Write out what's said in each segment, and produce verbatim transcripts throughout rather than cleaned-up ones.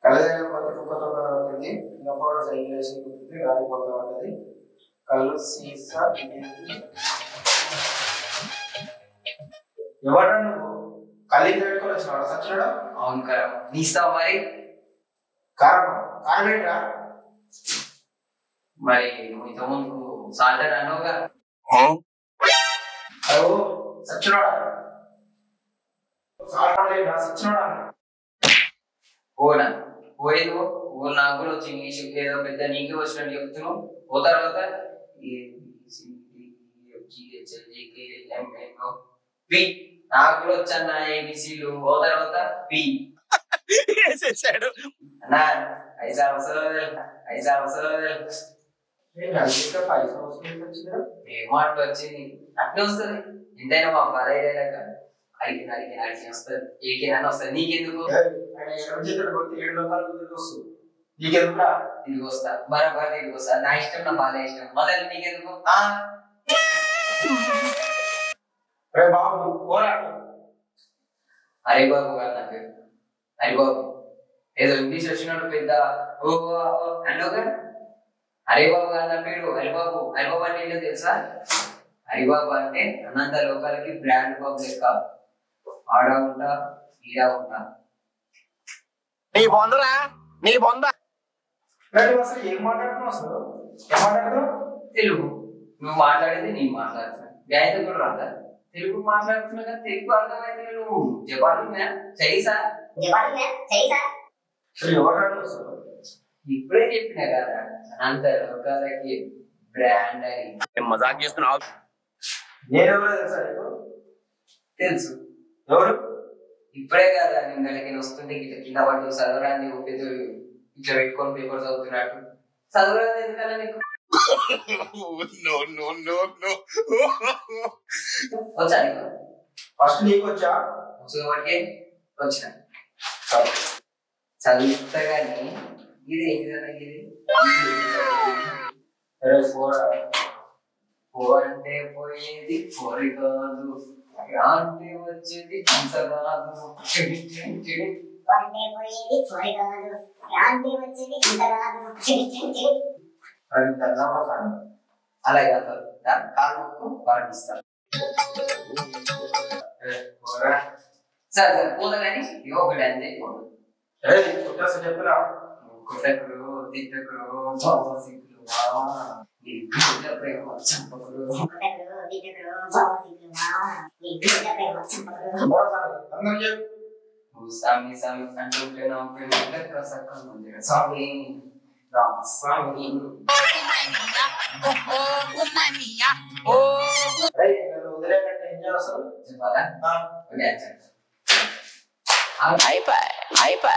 కళ్ళజోడు కొత్త కుక్కతో ఉంటుంది ఇంకోటి సైకిల్ వేసి కుట్టితే గాలిపోతూ ఉంటుంది కళ్ళు సీసా ఎవరు నువ్వు కళ్ళు పెట్టుకొని వచ్చినాడు సచ్చినాడు అవును కదా నీస్తావు మరి కారణం కారణం ఏంట్రా మరి నువ్వు ఇంతకుముందు సాల్తాడు అన్నావుగా అయ్యో సచ్చినాడా సాల్తాడు సచ్చినాడా ఓనా పోయేది ఓ నాకు కూడా వచ్చి ఇంగ్లీష్ ఏదో పెద్ద నీకే వచ్చినట్టు చెప్తున్నావు ఓ తర్వాత పి నాకు కూడా వచ్చన్న ఏబిసిలు ఓ తర్వాత పి వేసేసాడు అన్నా ఐసా అవసరం ఐసా అవసరం ఏమో అట్లా వచ్చింది అట్లే వస్తుంది ఎంతైనా మా పదహైదు అడిగిన అడిగిన అడిగిన వస్తుంది ఏకేనా వస్తుంది నీకెందుకు తిరిగి వస్తా బరాబర్ తిరిగి వస్తా నా ఇష్టం నా బాగా ఇష్టం మొదలు నీకెందుకు హరిబాబు గారు నా పేరు హరిబాబు ఏదో ఇంగ్లీష్ వచ్చినట్టు పెద్ద ఓ అన్నోగా హరిబాబు గారు నా పేరు హరిబాబు హరిబాబు అంటే ఏంటో తెలుసా హరిబాబు అంటే అనంత లోకాలకి బ్రాండ్ బాబు లెక్క ఆడ ఉంటా ఈడ ఉంటా నీ బొందరా నీ బొంద అసలు ఏం మాట్లాడుతున్నావు అసలు ఏం మాట్లాడుతున్నావు తెలుగు నువ్వు మాట్లాడేది నేను మాట్లాడుతున్నా గాయత కూడా రాదా తెలుగు మాట్లాడుతున్నా కదా తెలుగు అర్థమైతే నువ్వు జపాన్ చైసా ఇప్పుడే చెప్పినా కదా అనంత లోకాలకి బ్రాండ్ అని మజాక్ చేస్తున్నావు నేనెవరో తెలుసా నీకు తెలుసు ఎవరు ఇప్పుడే కదా నేను గడికి వస్తుంటే ఇట్లా కింద పట్టు చదవరాని పెద్ద ఇట్లా పెట్టుకొని పేపర్ చదువుతున్నట్టు చదవరాదు ఎందుకన్నా నీకు వచ్చా నీకు ఫస్ట్ నీకు వచ్చా వచ్చు కాబట్టి వచ్చిన చదువుతా కానీ ఇది ఏంటిదన్నా ఇది పో అంటే పోయేది పోరి కాదు అంటే వచ్చేది అంత కాదు అలాగే కాలు పాటిస్తాను సరే సరే పోదా కానీ ఇవి ఒకటి అంతే పోదు చెప్తున్నా కుట్టకురు తిట్టకురు ప్రేమ చంపకురు స్వామి స్వామి అంటుంటే స్వామి రామస్వామి వదిలేకంటే ఏం చేస్తారు చెప్పాలా అయిపోయి అయిపోయి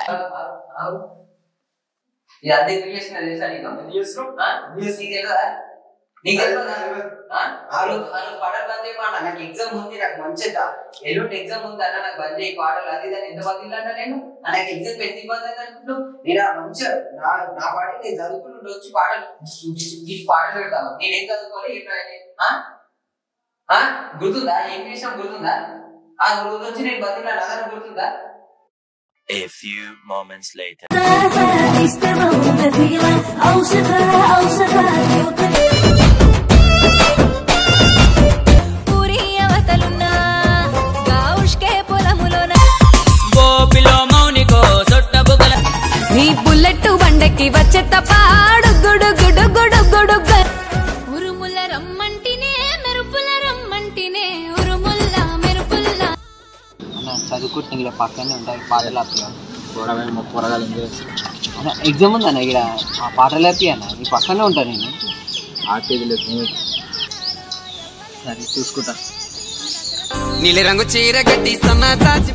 ఇది అదే రిలేషన్ తెలుసా నీకు నీకు తెలియదా నీకు తెలియదా ఆ రోజు ఆ రోజు పాటలు బంద్ చేయమన్నా నాకు ఎగ్జామ్ ఉంది నాకు మంచిగా ఎల్లుండి ఎగ్జామ్ ఉంది అన్న నాకు బంద్ చేయి పాటలు అది దాన్ని ఎంత బంద్ ఇల్లంట నేను నాకు ఎగ్జామ్ ఎంత ఇబ్బంది అయింది అనుకుంటున్నావు నేను మంచిగా నా నా పాటలు నేను చదువుకుంటుంటే వచ్చి పాటలు నీకు పాటలు పెడతావు నేనేం చదువుకోవాలి ఏంటో గుర్తుందా ఏం చేసినా గుర్తుందా ఆ రోజు వచ్చి నేను బంద్ అదని గుర్తుందా A few moments later. నీ బుల్లెట్ బండకి వచ్చే తపాడు గుడు గుడు గుడు గుడు ఉరుముల రమ్మంటినే మెరుపుల రమ్మంటినే ఉరుముల్ల మెరుపుల్ల చదువుకుంటున్నా ఇక్కడ పక్కనే ఉంటాయి పాటలు ఆపుతాయి ఎగ్జామ్ ఉందన్న ఇక్కడ ఆ పాటలు ఆపి అన్న ఈ పక్కనే ఉంటాను నేను ఆపేది సరే చూసుకుంటా నీలి రంగు చీర కట్టిస్తున్నా చాచి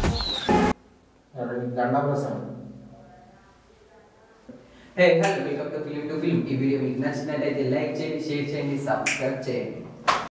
hey hello welcome to film to film ఈ వీడియో మీకు నచ్చినట్లయితే లైక్ చేయండి షేర్ చేయండి సబ్స్క్రైబ్ చేయండి